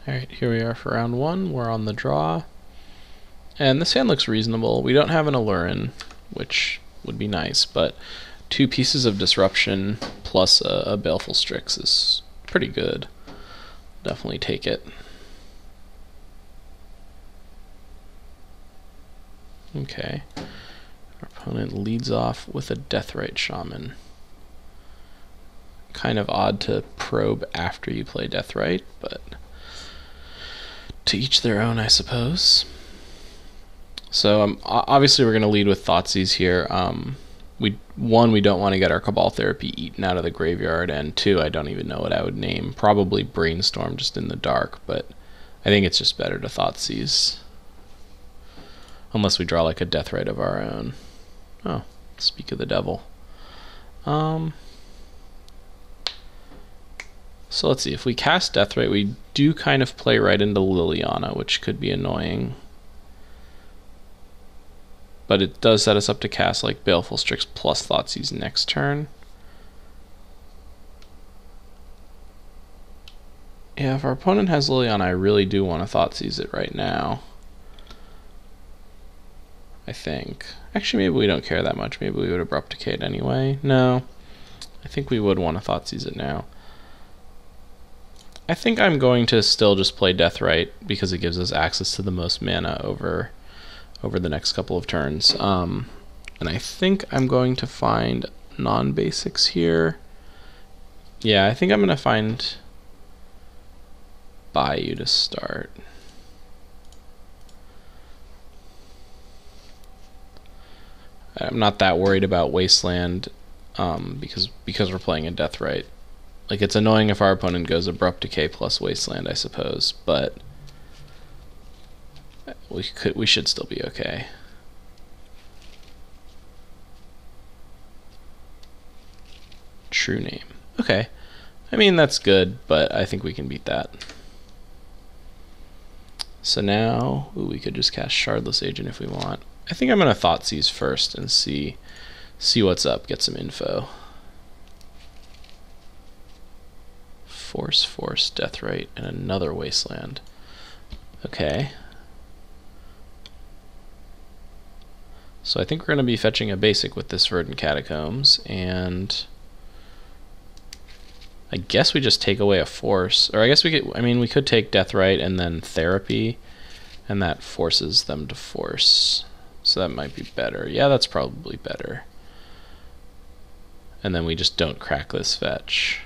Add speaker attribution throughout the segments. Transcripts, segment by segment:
Speaker 1: Alright, here we are for round 1. We're on the draw. And this hand looks reasonable. We don't have an Aluren, which would be nice, but 2 pieces of Disruption plus a Baleful Strix is pretty good. Definitely take it. Okay. Our opponent leads off with a Deathrite Shaman. Kind of odd to probe after you play Deathrite, but to each their own, I suppose. So obviously we're going to lead with Thoughtseize here. One, we don't want to get our Cabal Therapy eaten out of the graveyard, and 2, I don't even know what I would name. Probably Brainstorm just in the dark, but I think it's just better to Thoughtseize. Unless we draw like a Deathrite of our own. Oh, speak of the devil. So let's see, if we cast Deathrite, we do kind of play right into Liliana, which could be annoying. But it does set us up to cast like Baleful Strix plus Thoughtseize next turn. Yeah, if our opponent has Liliana, I really do want to Thoughtseize it right now. I think. Actually, maybe we don't care that much. Maybe we would Abrupt Decay it anyway. No, I think we would want to Thoughtseize it now. I think I'm going to still just play Deathrite because it gives us access to the most mana over the next couple of turns. And I think I'm going to find non-basics here. Yeah, I think I'm going to find Bayou to start. I'm not that worried about Wasteland because we're playing a Deathrite. Like, it's annoying if our opponent goes Abrupt Decay plus Wasteland, I suppose, but we should still be okay. True Name. Okay. I mean, that's good, but I think we can beat that. So now, we could just cast Shardless Agent if we want. I think I'm going to Thoughtseize first and see what's up, get some info. Force, Deathrite, and another Wasteland. Okay. So I think we're going to be fetching a basic with this Verdant Catacombs, and I guess we just take away a force. Or I guess we could take Deathrite and then Therapy, and that forces them to force. So that might be better. Yeah, that's probably better. And then we just don't crack this fetch.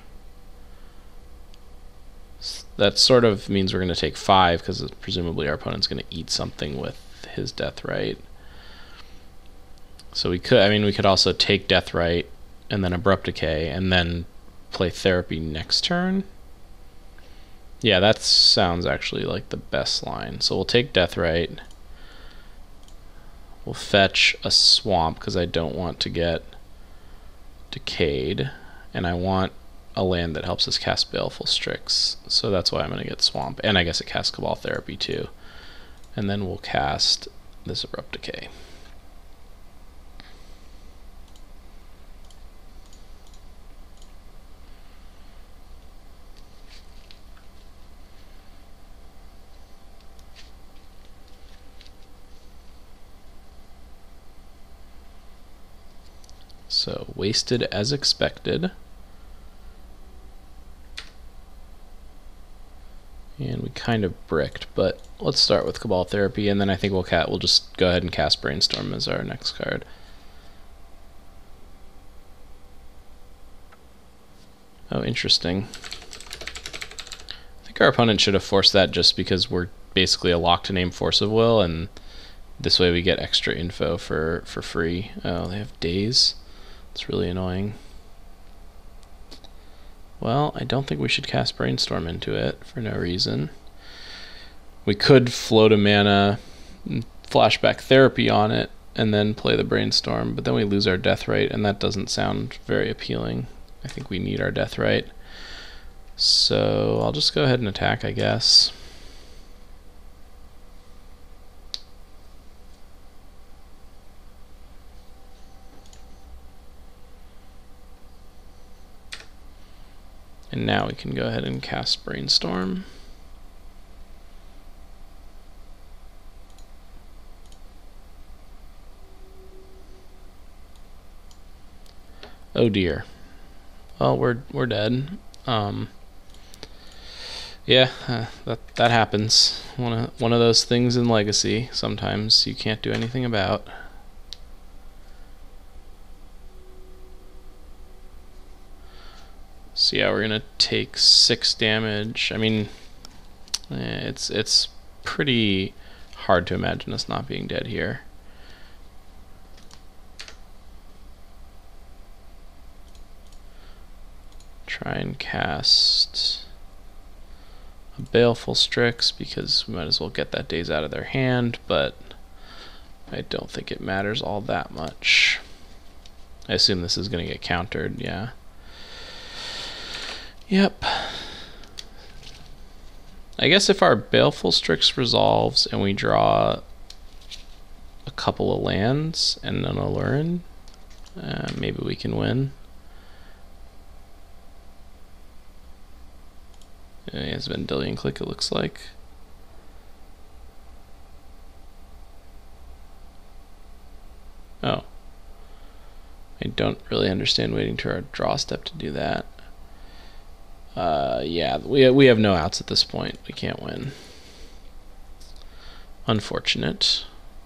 Speaker 1: That sort of means we're going to take 5 because presumably our opponent's going to eat something with his Deathrite. So we could also take Deathrite and then Abrupt Decay and then play Therapy next turn. Yeah, that sounds actually like the best line. So we'll take Deathrite. We'll fetch a Swamp because I don't want to get decayed, and I want a land that helps us cast Baleful Strix, so that's why I'm going to get Swamp, and I guess it casts Cabal Therapy too. And then we'll cast this Abrupt Decay. So wasted as expected. And we kind of bricked, but let's start with Cabal Therapy, and then I think we'll just go ahead and cast Brainstorm as our next card. Oh, interesting. I think our opponent should have forced that just because we're basically a locked-to-name Force of Will, and this way we get extra info for free. Oh, they have Daze. It's really annoying. Well, I don't think we should cast Brainstorm into it for no reason. We could float a mana, Flashback Therapy on it, and then play the Brainstorm, but then we lose our Deathrite, and that doesn't sound very appealing. I think we need our Deathrite. So I'll just go ahead and attack, I guess. And now we can go ahead and cast Brainstorm. Oh dear. Well, we're dead. Yeah, that happens. One of those things in Legacy. Sometimes you can't do anything about. So yeah, we're gonna take 6 damage. I mean, it's pretty hard to imagine us not being dead here. Try and cast a Baleful Strix because we might as well get that Daze out of their hand, but I don't think it matters all that much. I assume this is going to get countered, yeah. Yep. I guess if our Baleful Strix resolves and we draw a couple of lands and an Aluren, maybe we can win. He has Vendilion Clique, it looks like. Oh. I don't really understand waiting to our draw step to do that. Yeah, we have no outs at this point. We can't win. Unfortunate.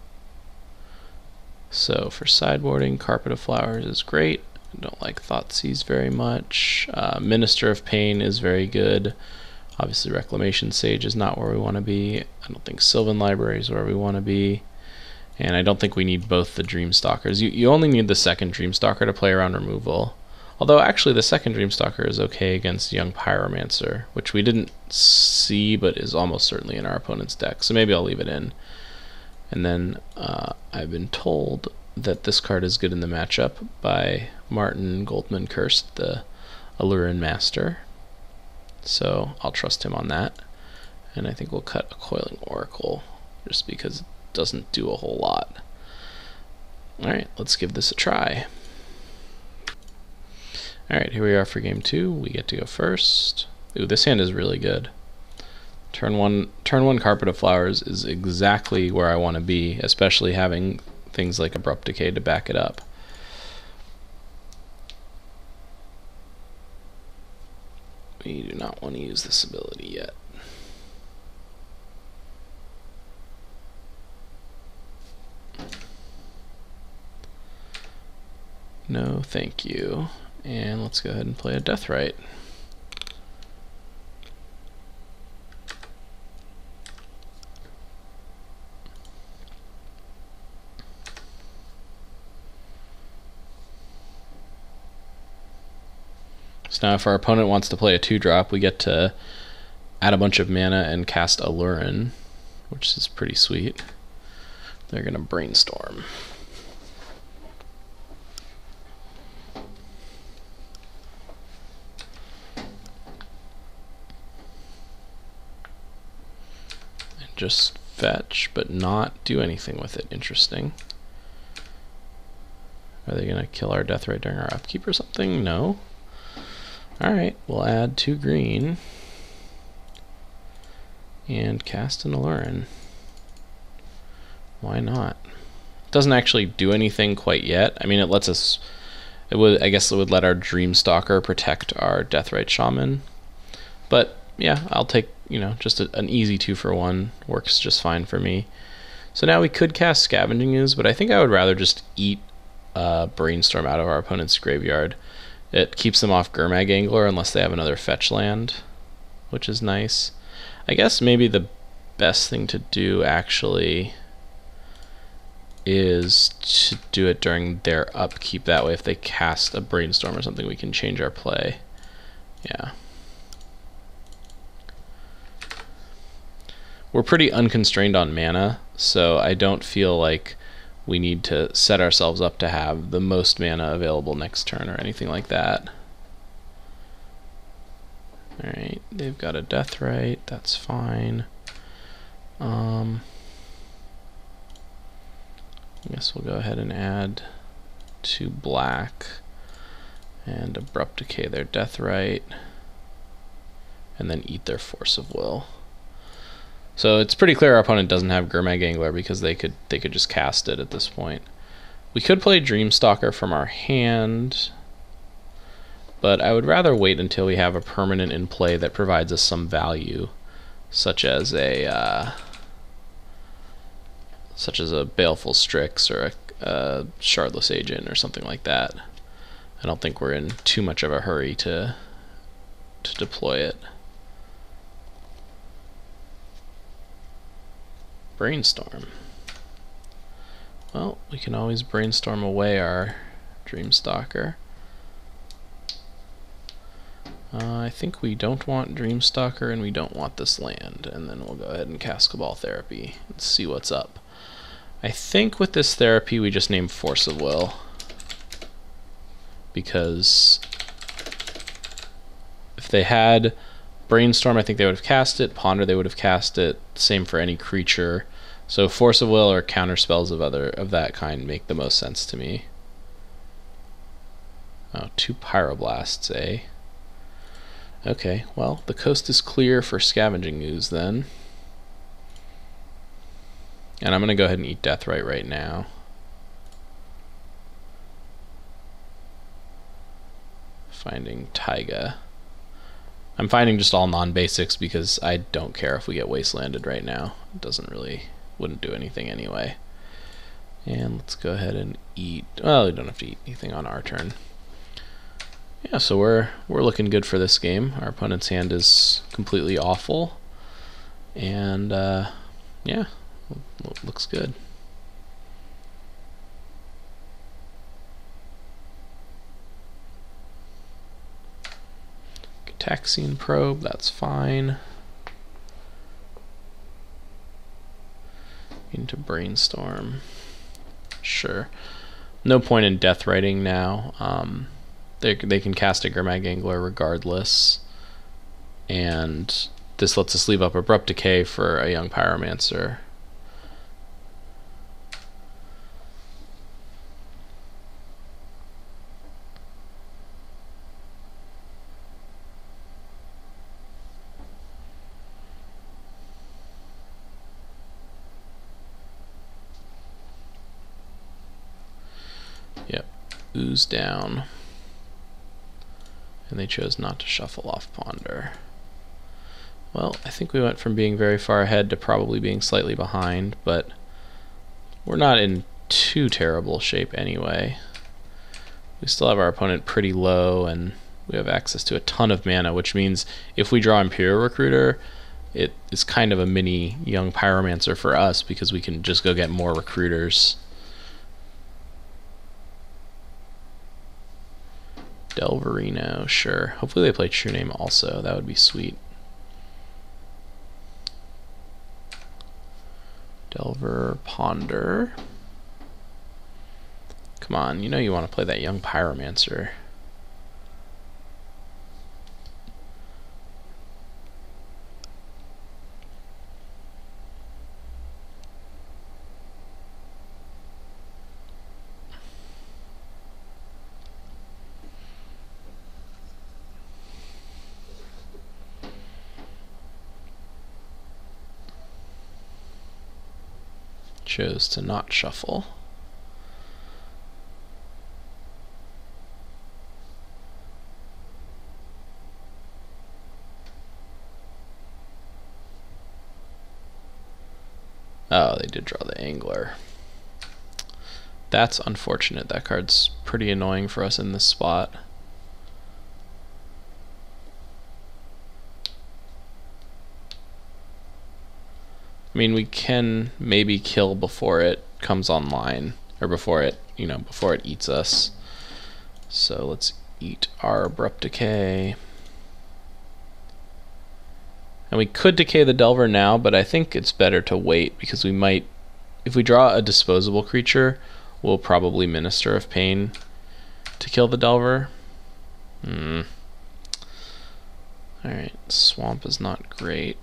Speaker 1: So for sideboarding, Carpet of Flowers is great. I don't like Thoughtseize very much. Minister of Pain is very good. Obviously Reclamation Sage is not where we want to be. I don't think Sylvan Library is where we want to be. And I don't think we need both the Dreamstalkers. You only need the second Dreamstalker to play around removal. Although actually the second Dreamstalker is okay against Young Pyromancer, which we didn't see but is almost certainly in our opponent's deck. So maybe I'll leave it in. And then I've been told that this card is good in the matchup by Martin Goldman Kirst, the Aluren Master. So I'll trust him on that. And I think we'll cut a Coiling Oracle just because it doesn't do a whole lot. Alright, let's give this a try. Alright, here we are for game 2. We get to go first. Ooh, this hand is really good. Turn one Carpet of Flowers is exactly where I want to be, especially having things like Abrupt Decay to back it up. We do not want to use this ability yet. No, thank you. And let's go ahead and play a Deathrite. So now if our opponent wants to play a 2-drop, we get to add a bunch of mana and cast Aluren, which is pretty sweet. They're going to Brainstorm. And just fetch, but not do anything with it. Interesting. Are they going to kill our Deathrite during our upkeep or something? No. Alright, we'll add 2 green and cast an Aluren. Why not? It doesn't actually do anything quite yet. I mean, it lets us, I guess it would let our Dreamstalker protect our Deathrite Shaman. But yeah, I'll take, just an easy 2-for-1. Works just fine for me. So now we could cast Scavenging Ooze, but I think I would rather just eat Brainstorm out of our opponent's graveyard. It keeps them off Gurmag Angler unless they have another fetch land, which is nice. I guess maybe the best thing to do actually is to do it during their upkeep. That way if they cast a Brainstorm or something, we can change our play. Yeah. We're pretty unconstrained on mana, so I don't feel like we need to set ourselves up to have the most mana available next turn or anything like that. Alright, they've got a Deathrite, that's fine. I guess we'll go ahead and add 2 black and Abrupt Decay their Deathrite, and then eat their Force of Will. So it's pretty clear our opponent doesn't have Gurmag Angler because they could just cast it at this point. We could play Dreamstalker from our hand. but I would rather wait until we have a permanent in play that provides us some value, such as a Baleful Strix or a Shardless Agent or something like that. I don't think we're in too much of a hurry to deploy it. Brainstorm. Well, we can always brainstorm away our Dreamstalker. I think we don't want Dreamstalker and we don't want this land, and then we'll go ahead and cast Cabal Therapy and see what's up. I think with this therapy we just name Force of Will, because if they had Brainstorm, I think they would have cast it. Ponder, they would have cast it. Same for any creature. So Force of Will or counter spells of that kind make the most sense to me. Oh, 2 Pyroblasts, eh? Okay, well, the coast is clear for Scavenging Ooze then. And I'm going to go ahead and eat Deathrite right now. Finding Taiga. I'm finding just all non-basics because I don't care if we get wastelanded right now. It wouldn't do anything anyway. And let's go ahead and eat. Well, we don't have to eat anything on our turn. Yeah, so we're looking good for this game. Our opponent's hand is completely awful, and yeah, looks good. Taxian Probe, that's fine. Into Brainstorm, sure. No point in Deathrighting now. They can cast a Gurmag Angler regardless, and this lets us leave up Abrupt Decay for a Young Pyromancer. Yep, Ooze down. And they chose not to shuffle off Ponder. Well, I think we went from being very far ahead to probably being slightly behind, but we're not in too terrible shape anyway. We still have our opponent pretty low, and we have access to a ton of mana, which means if we draw Imperial Recruiter, it is kind of a mini Young Pyromancer for us because we can just go get more recruiters. Delverino, sure. Hopefully they play True Name also. That would be sweet. Delver, Ponder. Come on, you know you want to play that Young Pyromancer. Chose to not shuffle. Oh, they did draw the Angler. That's unfortunate. That card's pretty annoying for us in this spot. I mean, we can maybe kill before it comes online, or before it eats us. So let's eat our Abrupt Decay. And we could decay the Delver now, but I think it's better to wait because we might, if we draw a disposable creature, we'll probably Minister of Pain to kill the Delver. Alright, Swamp is not great.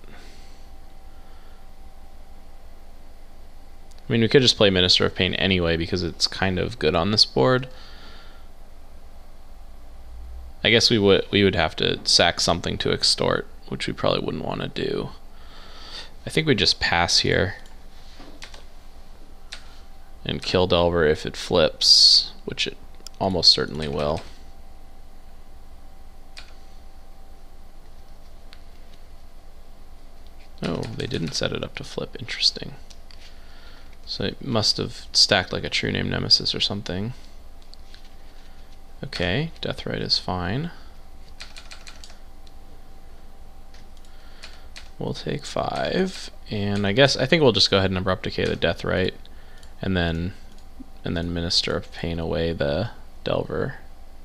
Speaker 1: I mean, we could just play Minister of Pain anyway because it's kind of good on this board. I guess we would have to sack something to extort, which we probably wouldn't want to do. I think we just pass here and kill Delver if it flips, which it almost certainly will. Oh, they didn't set it up to flip. Interesting. So it must have stacked like a True Name Nemesis or something. Okay, Deathrite is fine. We'll take 5, and I think we'll just go ahead and Abrupt Decay the Deathrite, and then Minister of Pain away the Delver.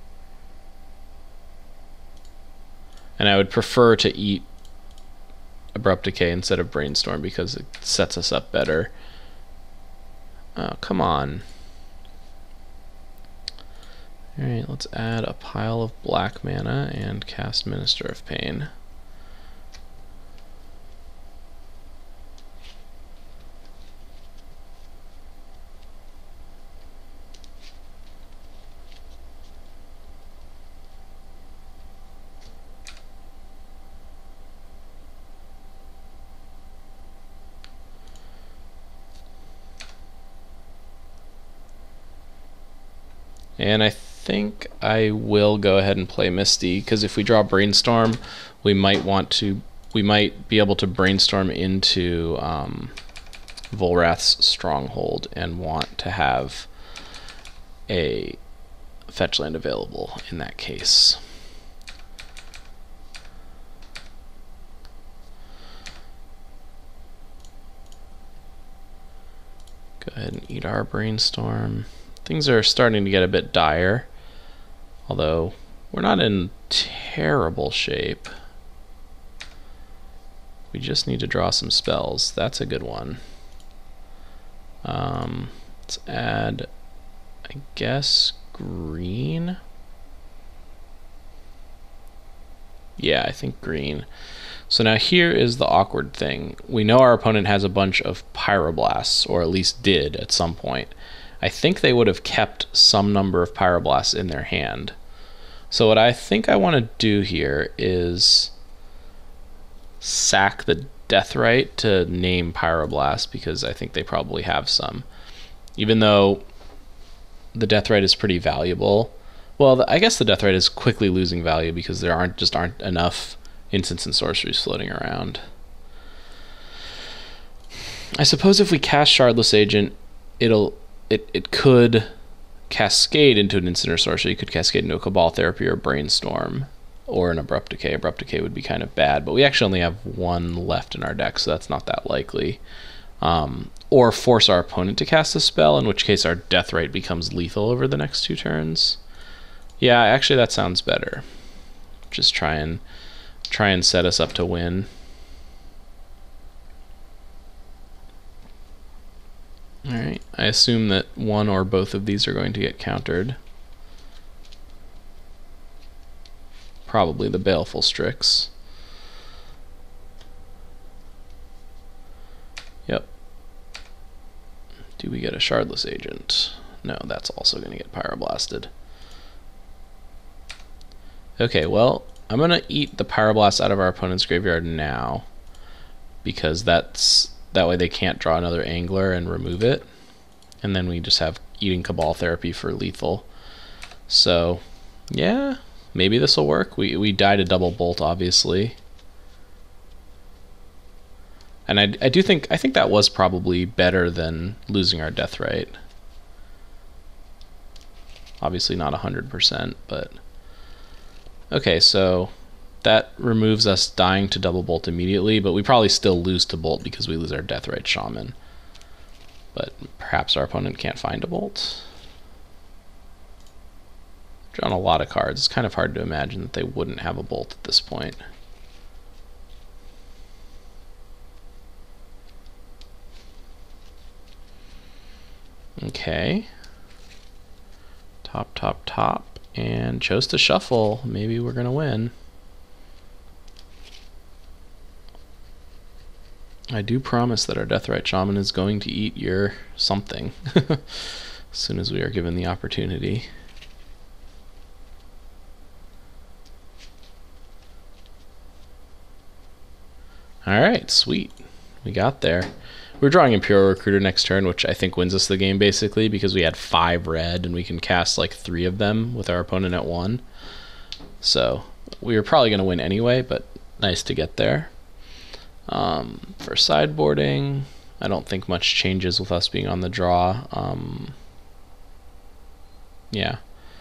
Speaker 1: And I would prefer to eat Abrupt Decay instead of Brainstorm because it sets us up better. Oh, come on. Alright, let's add a pile of black mana and cast Minister of Pain. And I think I will go ahead and play Misty, because if we draw Brainstorm, we might be able to Brainstorm into Volrath's Stronghold and want to have a fetch land available in that case. Go ahead and eat our Brainstorm. Things are starting to get a bit dire, although we're not in terrible shape. We just need to draw some spells. That's a good one. Let's add, I guess, green. Yeah, I think green. So now here is the awkward thing. We know our opponent has a bunch of Pyroblasts, or at least did at some point. I think they would have kept some number of Pyroblasts in their hand. So what I think I want to do here is sack the Deathrite to name Pyroblast, because I think they probably have some. Even though the Deathrite is pretty valuable. Well, I guess the Deathrite is quickly losing value because there aren't enough instants and sorceries floating around. I suppose if we cast Shardless Agent, it could cascade into an instant or sorcery. It could cascade into a Cabal Therapy or Brainstorm, or an Abrupt Decay. Abrupt Decay would be kind of bad, but we actually only have one left in our deck, so that's not that likely. Or force our opponent to cast a spell, in which case our Deathrite becomes lethal over the next 2 turns. Yeah, actually that sounds better. Just try and set us up to win. Alright, I assume that one or both of these are going to get countered. Probably the Baleful Strix. Yep. Do we get a Shardless Agent? No, that's also going to get Pyroblasted. Okay, well, I'm going to eat the Pyroblast out of our opponent's graveyard now, because that way they can't draw another Angler and remove it, and then we just have eating Cabal Therapy for lethal. So yeah, maybe this will work. We died a double bolt, obviously, and I think that was probably better than losing our Deathrite. Obviously not 100%, but okay, so that removes us dying to double bolt immediately, but we probably still lose to bolt because we lose our Deathrite Shaman. But perhaps our opponent can't find a bolt. Drawn a lot of cards. It's kind of hard to imagine that they wouldn't have a bolt at this point. Okay. Top, and chose to shuffle. Maybe we're gonna win. I do promise that our Deathrite Shaman is going to eat your something as soon as we are given the opportunity. Alright, sweet. We got there. We're drawing Imperial Recruiter next turn, which I think wins us the game, basically, because we had 5 red, and we can cast like 3 of them with our opponent at 1. So we were probably going to win anyway, but nice to get there. For sideboarding, I don't think much changes with us being on the draw. Yeah.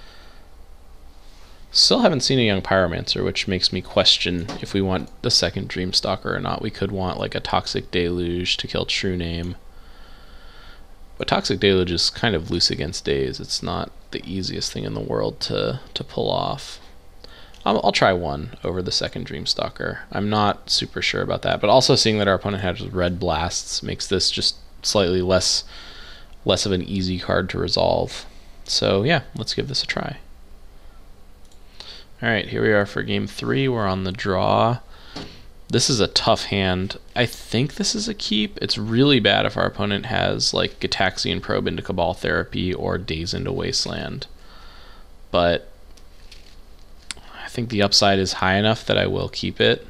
Speaker 1: Still haven't seen a Young Pyromancer, which makes me question if we want the second Dreamstalker or not. We could want like a Toxic Deluge to kill True Name. But Toxic Deluge is kind of loose against Daze. It's not the easiest thing in the world to pull off. I'll try one over the second Dreamstalker. I'm not super sure about that, but also seeing that our opponent has Red Blasts makes this just slightly less of an easy card to resolve. So yeah, let's give this a try. Alright, here we are for game 3. We're on the draw. This is a tough hand. I think this is a keep. It's really bad if our opponent has like Gitaxian Probe into Cabal Therapy or Daze into Wasteland. But I think the upside is high enough that I will keep it.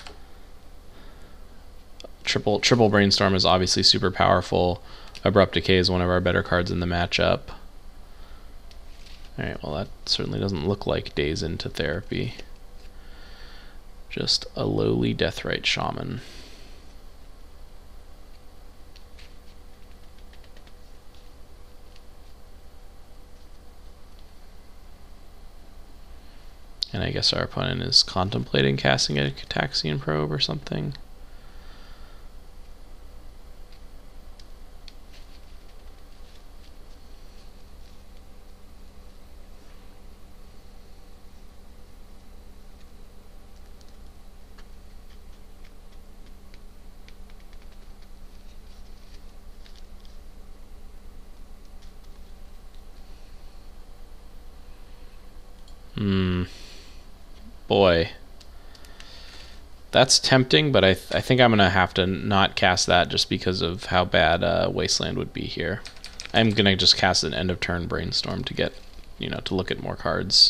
Speaker 1: Triple Brainstorm is obviously super powerful. Abrupt Decay is one of our better cards in the matchup. Alright, well that certainly doesn't look like Daze into Therapy. Just a lowly Deathrite Shaman. And I guess our opponent is contemplating casting a Gitaxian Probe or something. Boy. That's tempting, but I think I'm going to have to not cast that just because of how bad Wasteland would be here. I'm going to just cast an end of turn Brainstorm to get, to look at more cards.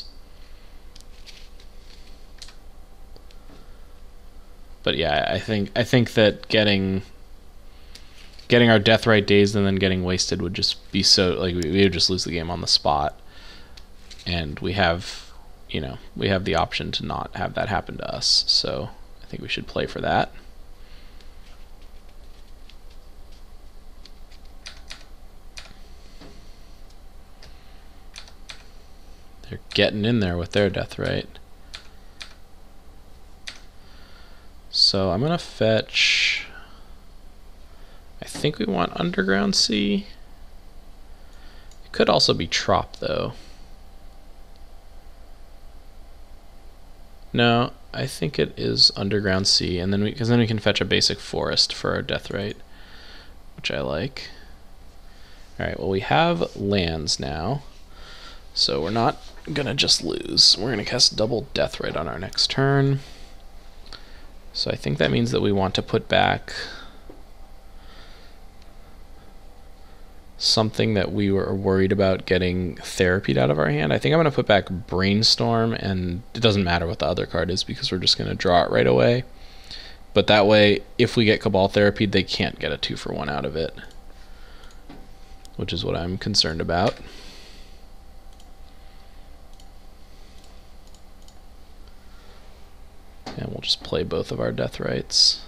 Speaker 1: But yeah, I think that getting our Deathrite dazed and then getting wasted would just be so, like, we would just lose the game on the spot. And we have the option to not have that happen to us, so I think we should play for that. They're getting in there with their Deathrite. So I'm gonna fetch, I think we want Underground Sea. It could also be Trop though. No, I think it is Underground Sea, and then because then we can fetch a basic forest for our Deathrite, which I like. Alright, well we have lands now, so we're not gonna just lose. We're gonna cast double Deathrite on our next turn. So I think that means that we want to put back something that we were worried about getting therapied out of our hand. I think I'm going to put back Brainstorm, and it doesn't matter what the other card is because we're just going to draw it right away. But that way, if we get Cabal therapied, they can't get a 2-for-1 out of it, which is what I'm concerned about. And we'll just play both of our Deathrites.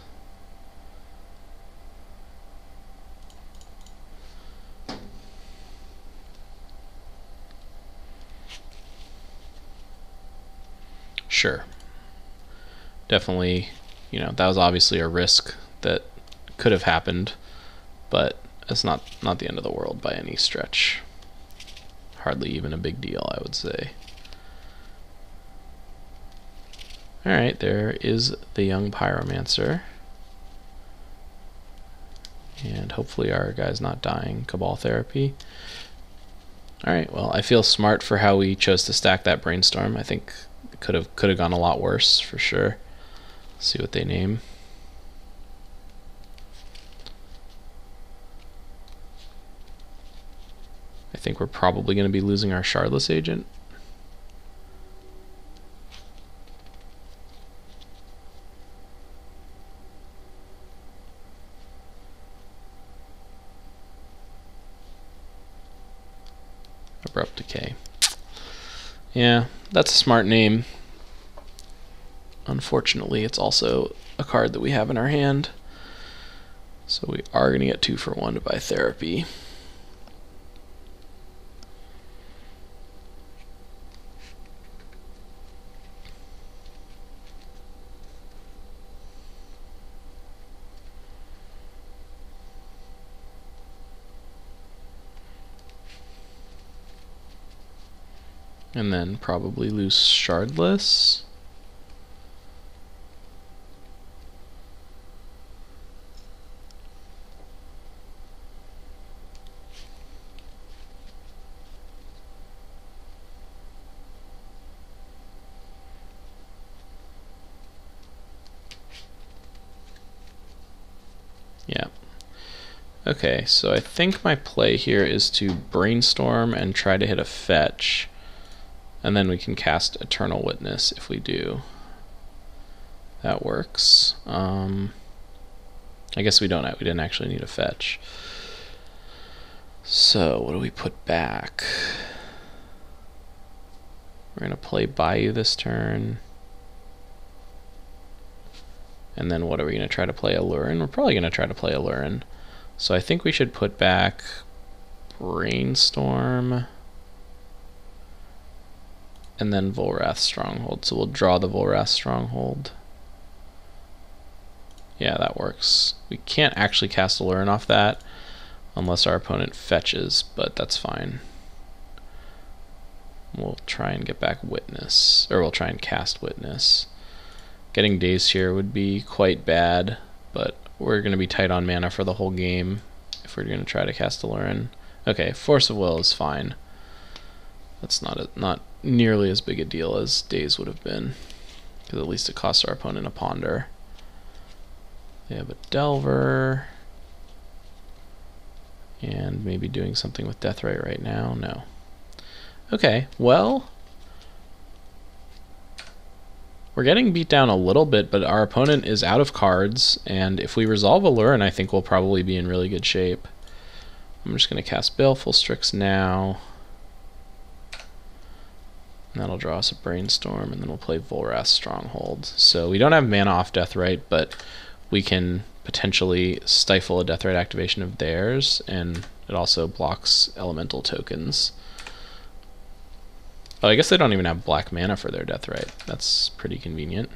Speaker 1: Sure. Definitely, that was obviously a risk that could have happened, but it's not the end of the world by any stretch. Hardly even a big deal, I would say. Alright, there is the Young Pyromancer. And hopefully our guy's not dying. Cabal Therapy. Alright, well, I feel smart for how we chose to stack that Brainstorm. I think it could have gone a lot worse, for sure. Let's see what they name. I think we're probably going to be losing our Shardless Agent. Abrupt Decay. Yeah, that's a smart name. unfortunately it's also a card that we have in our hand. So we are going to get 2 for 1 to buy therapy. And then probably lose Shardless. Yeah. Okay, so I think my play here is to brainstorm and try to hit a fetch. And then we can cast Eternal Witness if we do. That works. I guess we didn't actually need a fetch. So what do we put back? We're going to play Bayou this turn. And then what are we going to try to play? Alurin? We're probably going to try to play Alurin. So I think we should put back Brainstorm and then Volrath Stronghold. So we'll draw the Volrath Stronghold. Yeah, that works. We can't actually cast Alurin off that unless our opponent fetches, but that's fine. We'll try and get back Witness, or we'll try and cast Witness. Getting Dazed here would be quite bad, but we're going to be tight on mana for the whole game if we're going to try to cast Alurin. Okay, Force of Will is fine. That's not nearly as big a deal as Daze would have been, because at least it costs our opponent a Ponder. They have a Delver, and maybe doing something with Deathrite right now. No. Okay, well, we're getting beat down a little bit, but our opponent is out of cards, and if we resolve Alurin, I think we'll probably be in really good shape. I'm just going to cast Baleful Strix now. And that'll draw us a Brainstorm, and then we'll play Volrath Stronghold. So we don't have mana off Deathrite, but we can potentially stifle a Deathrite activation of theirs, and it also blocks elemental tokens. Oh, I guess they don't even have black mana for their Deathrite. That's pretty convenient.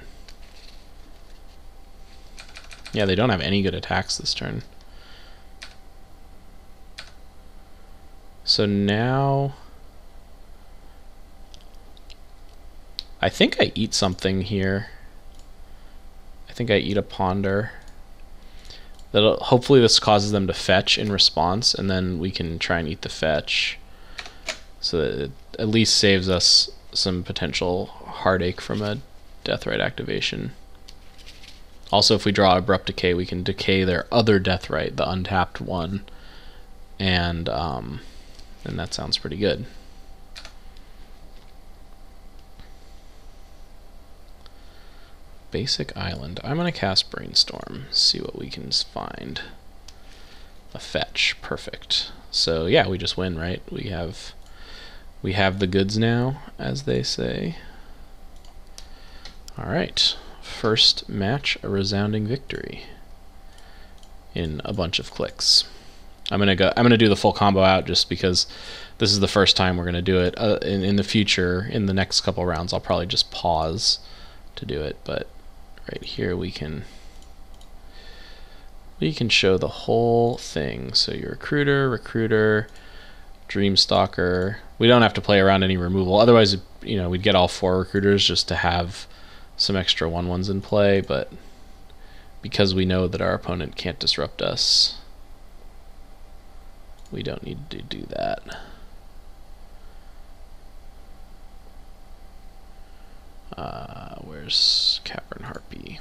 Speaker 1: Yeah, they don't have any good attacks this turn. So now I think I eat something here. I think I eat a Ponder. Hopefully this causes them to fetch in response, and then we can try and eat the fetch, so that it at least saves us some potential heartache from a Deathrite activation. Also, if we draw Abrupt Decay, we can decay their other Deathrite, the untapped one, and that sounds pretty good. Basic Island. I'm going to cast Brainstorm, see what we can find. A fetch. Perfect. So yeah, we just win, right? We have the goods now, as they say. Alright. First match, a resounding victory in a bunch of clicks. I'm gonna do the full combo out just because this is the first time we're gonna do it. In the future, in the next couple rounds, I'll probably just pause to do it, but right here we can show the whole thing. So your recruiter, Dreamstalker. We don't have to play around any removal. Otherwise, you know, we'd get all 4 recruiters just to have some extra 1/1s in play, but because we know that our opponent can't disrupt us, we don't need to do that. Where's Cavern Harpy?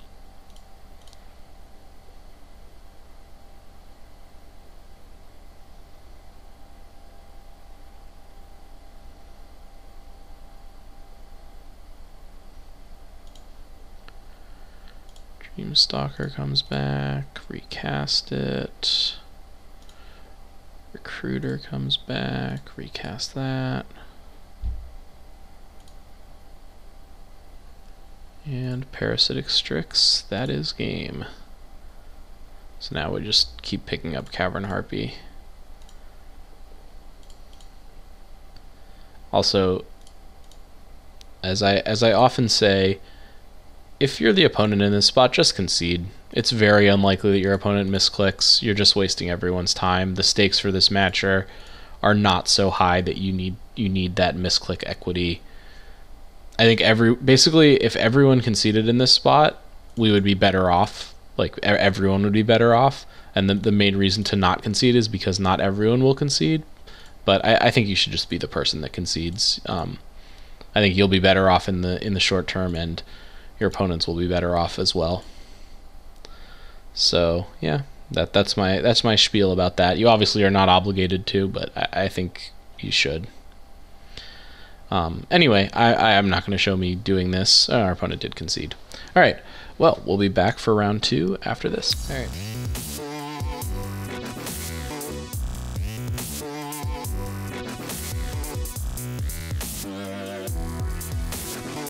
Speaker 1: Dreamstalker comes back, recast it. Recruiter comes back, recast that. And Parasitic Strix. That is game. So now we just keep picking up Cavern Harpy. Also, as I often say, if you're the opponent in this spot, just concede. It's very unlikely that your opponent misclicks. You're just wasting everyone's time. The stakes for this match are not so high that you need that misclick equity. I think basically if everyone conceded in this spot, we would be better off. Like everyone would be better off. And the main reason to not concede is because not everyone will concede. But I think you should just be the person that concedes. I think you'll be better off in the short term, and your opponents will be better off as well. So yeah, that's my spiel about that. You obviously are not obligated to, but I think you should. Anyway, I'm not going to show me doing this. Our opponent did concede. All right. Well, we'll be back for round 2 after this. All right.